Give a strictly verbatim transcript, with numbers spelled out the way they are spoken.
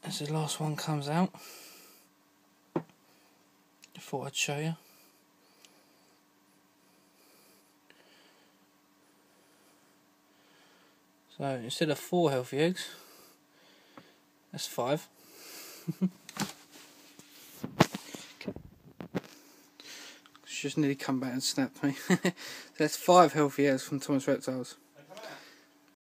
as the last one comes out, I thought I'd show you. So instead of four healthy eggs, that's five. It's just nearly come back and snapped me. So that's five healthy eggs from Thomas Reptiles.